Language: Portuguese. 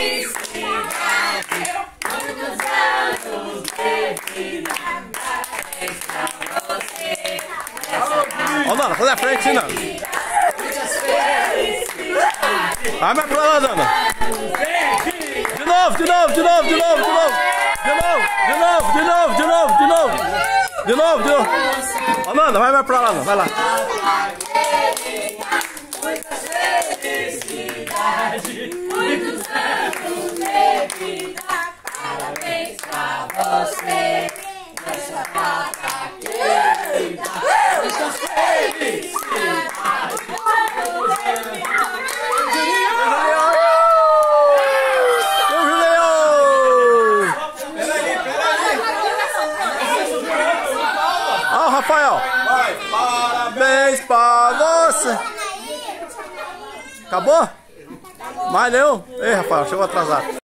Ó, Dana, faz a frente, Nana. Vai mais pra lá, Dana. De novo, de novo, de novo, de novo, de novo. De novo, de novo, de novo, de novo, de novo. De novo, de novo. Ó, Nana, vai mais pra lá, Nana. Vai lá. Muitas felicidades, muitos anos de vida. Parabéns pra você, nessa data querida. Muitas felicidades. Ó, Rafael. Vai, Parabéns pra você. Acabou? Mais nenhum? Ei, Rafael, chegou atrasado.